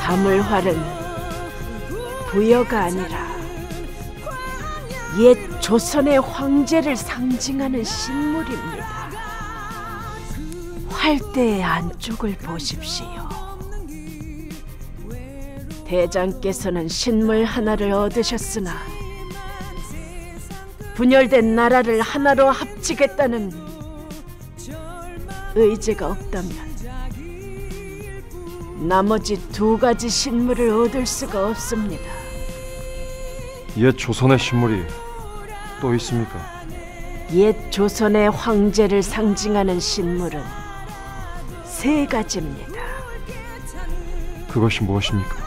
다물활은 부여가 아니라 옛 조선의 황제를 상징하는 신물입니다. 활대의 안쪽을 보십시오. 대장께서는 신물 하나를 얻으셨으나 분열된 나라를 하나로 합치겠다는 의지가 없다면 나머지 두 가지 신물을 얻을 수가 없습니다. 옛 조선의 신물이 또 있습니까? 옛 조선의 황제를 상징하는 신물은 세 가지입니다. 그것이 무엇입니까?